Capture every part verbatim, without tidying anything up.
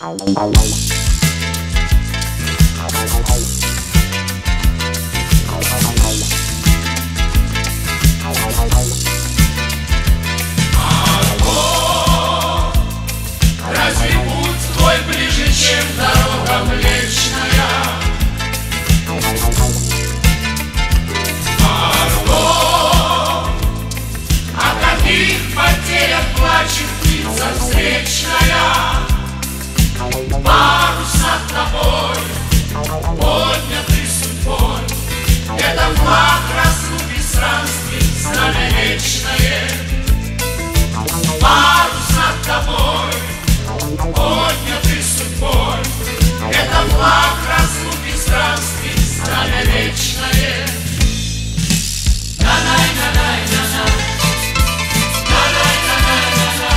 Разве путь твой ближе, чем дорога Млечная? Марго, о каких потерях плачет птица встречная? Парус над тобой, поднятый судьбой, это флаг разлуки странствий, знамя вечное. Парус над тобой, поднятый судьбой, это флаг разлуки странствий, знамя вечное. На-най-на-най-на-най, на-най-на-най-на-най,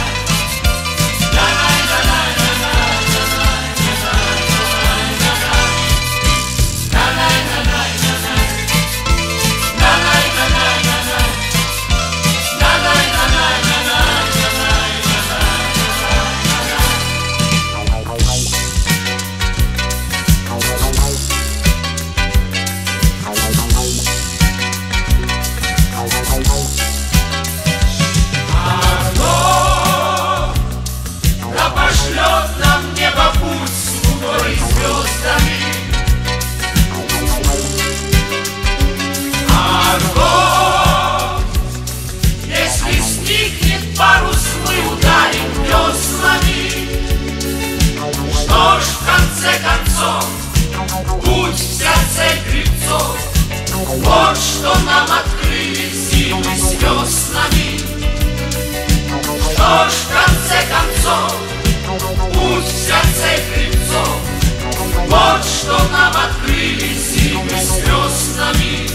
вот что нам открыли зимы с веснами. Что ж, в конце концов, путь вся цепь грибцов, вот что нам открыли зимы с веснами.